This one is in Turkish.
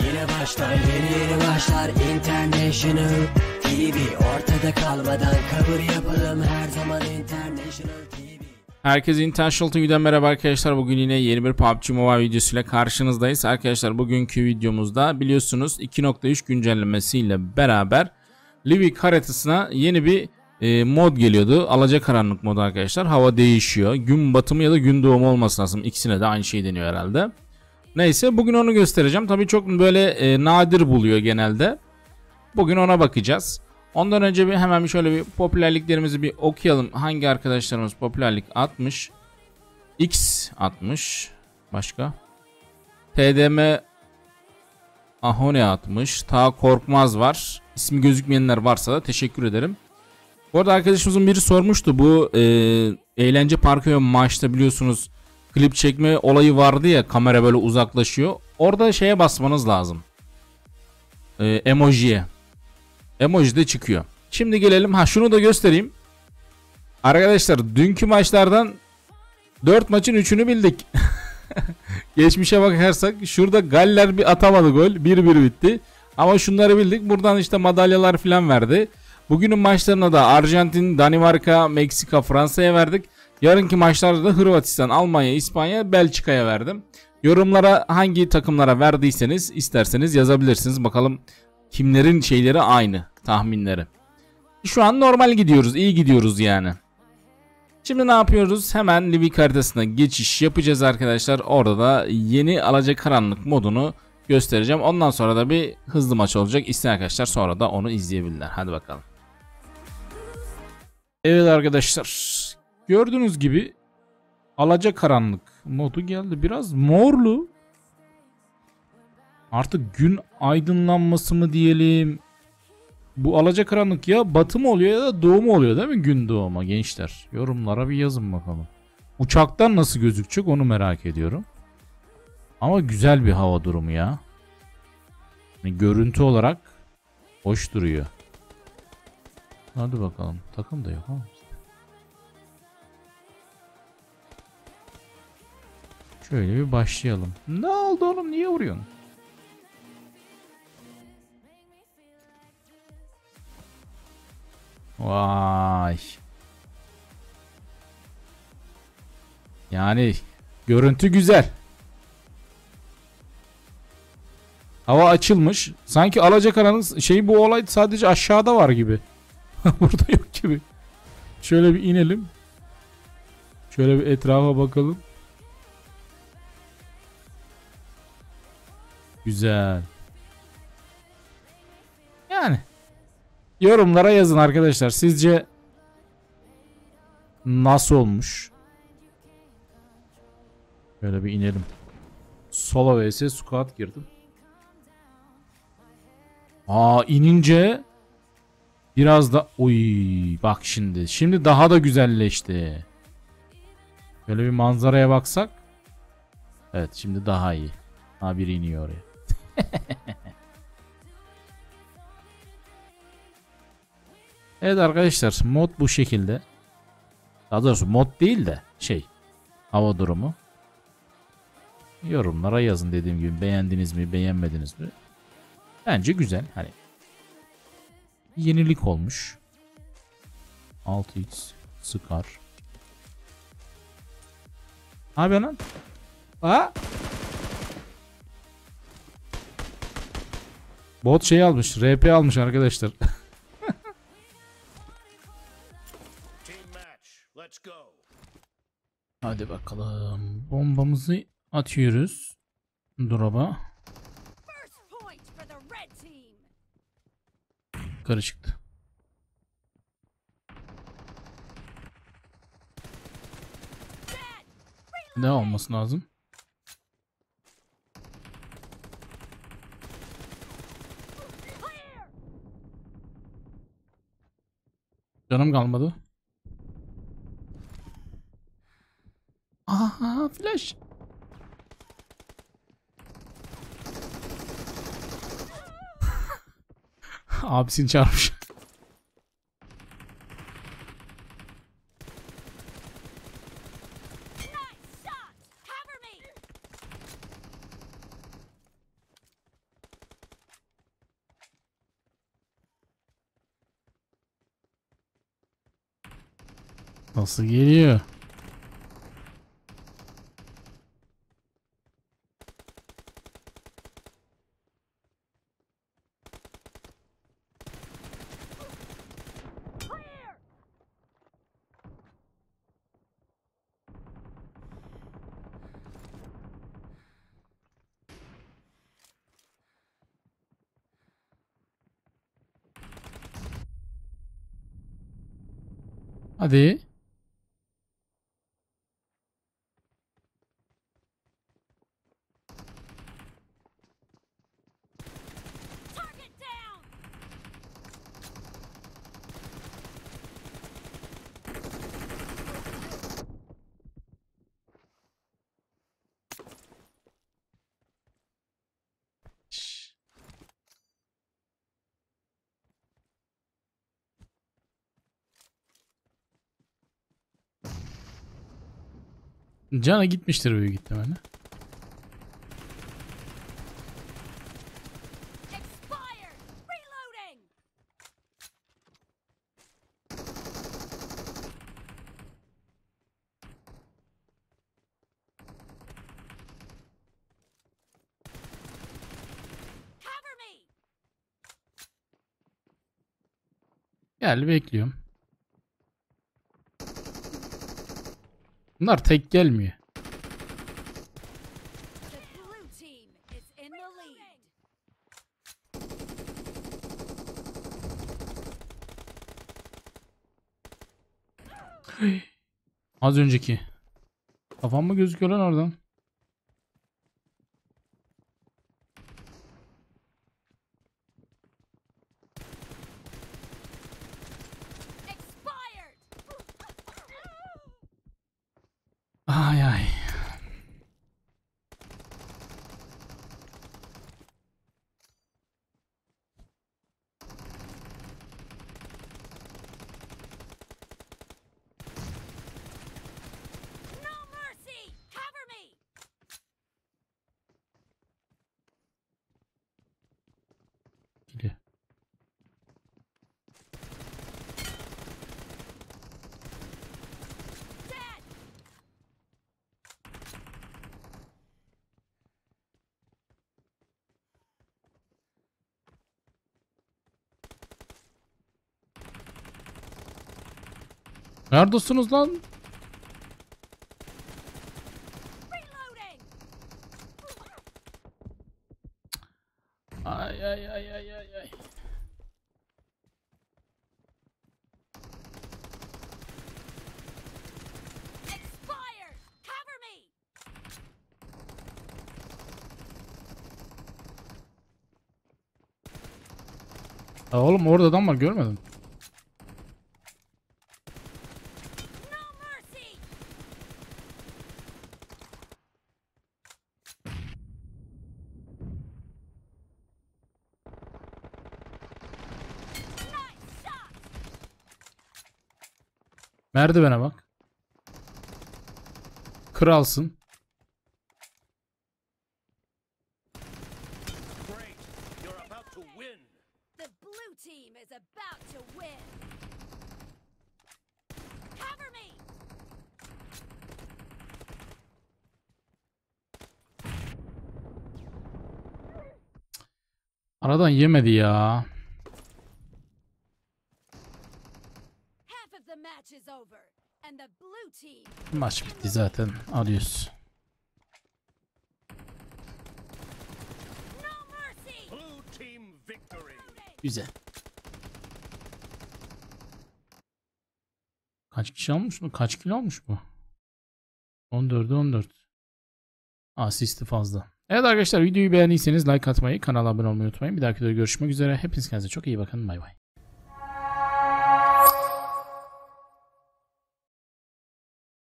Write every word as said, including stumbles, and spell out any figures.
Yine başlar yeni yeni başlar International T V. Ortada kalmadan cover yapalım her zaman International T V. Herkese International T V'den merhaba arkadaşlar. Bugün yine yeni bir P U B G Mobile videosuyla karşınızdayız. Arkadaşlar bugünkü videomuzda biliyorsunuz iki nokta üç güncellemesiyle beraber Livik haritasına yeni bir e, mod geliyordu. Alacakaranlık modu arkadaşlar. Hava değişiyor. Gün batımı ya da gün doğumu olması lazım. İkisine de aynı şey deniyor herhalde. Neyse bugün onu göstereceğim. Tabii çok böyle e, nadir buluyor genelde. Bugün ona bakacağız. Ondan önce bir hemen bir şöyle bir popülerliklerimizi bir okuyalım. Hangi arkadaşlarımız popülerlik atmış? X atmış. Başka? T D M Ahone atmış. Ta Korkmaz var. İsmi gözükmeyenler varsa da teşekkür ederim. Bu arada arkadaşımızın biri sormuştu. Bu e, eğlence parkı ve maçta biliyorsunuz klip çekme olayı vardı ya. Kamera böyle uzaklaşıyor. Orada şeye basmanız lazım. E, emojiye. Emoji de çıkıyor. Şimdi gelelim. Ha şunu da göstereyim. Arkadaşlar dünkü maçlardan dört maçın üçünü bildik. Geçmişe bakarsak şurada Galler bir atamadı gol. bir bir bitti. Ama şunları bildik. Buradan işte madalyalar falan verdi. Bugünün maçlarına da Arjantin, Danimarka, Meksika, Fransa'ya verdik. Yarınki maçlarda da Hırvatistan, Almanya, İspanya, Belçika'ya verdim. Yorumlara hangi takımlara verdiyseniz isterseniz yazabilirsiniz. Bakalım kimlerin şeyleri aynı, tahminleri. Şu an normal gidiyoruz, iyi gidiyoruz yani. Şimdi ne yapıyoruz? Hemen Livik haritasına geçiş yapacağız arkadaşlar. Orada da yeni Alacakaranlık modunu göstereceğim. Ondan sonra da bir hızlı maç olacak. İsteyen arkadaşlar sonra da onu izleyebilirler. Hadi bakalım. Evet arkadaşlar. Gördüğünüz gibi Alacakaranlık modu geldi. Biraz morlu. Artık gün aydınlanması mı diyelim. Bu alacakaranlık ya batı mı oluyor ya da doğu mu oluyor değil mi? Gün doğumu gençler. Yorumlara bir yazın bakalım. Uçaktan nasıl gözükecek onu merak ediyorum. Ama güzel bir hava durumu ya. Yani görüntü olarak hoş duruyor. Hadi bakalım. Takım da yok ama. Şöyle bir başlayalım. Ne oldu oğlum? Niye vuruyorsun? Vay. Yani görüntü güzel. Hava açılmış. Sanki Alacakaranlık şey bu olay sadece aşağıda var gibi. Burada yok gibi. Şöyle bir inelim. Şöyle bir etrafa bakalım. Güzel. Yani yorumlara yazın arkadaşlar. Sizce nasıl olmuş? Böyle bir inelim. Solo vs squad girdim. Aa inince biraz da oy bak şimdi. Şimdi daha da güzelleşti. Böyle bir manzaraya baksak. Evet şimdi daha iyi. Ha biri iniyor oraya. Evet arkadaşlar mod bu şekilde. Daha doğrusu mod değil de şey hava durumu. Yorumlara yazın dediğim gibi beğendiniz mi beğenmediniz mi? Bence güzel hani. Yenilik olmuş. altı x Scar. Abi lan. Aa. Bot şey almış. R P almış arkadaşlar. Hadi bakalım. Bombamızı atıyoruz. Drop'a. Yukarı çıktı. Ne olması lazım? Canım kalmadı. Aha flash. Abisini çağırmış. Nasıl geliyor? Hadi. Cana gitmiştir büyük ihtimalle. Gel, bekliyorum. Bunlar tek gelmiyor. Az önceki. Kafam mı gözüküyor lan oradan? Ay ay. Geliyor. Neredesiniz lan? Ay ay ay ay ay ay. Ya oğlum orada adam var, görmedin? Merdivene bak. Kralsın. Aradan yemedi ya. Maç bitti zaten. Alıyoruz. Güzel. Kaç kişi almış mı? Kaç kilo almış bu? on dörde on dört. Asisti fazla. Evet arkadaşlar, videoyu beğendiyseniz like atmayı, kanala abone olmayı unutmayın. Bir dahaki videoda görüşmek üzere. Hepiniz kendinize çok iyi bakın. Bay bay.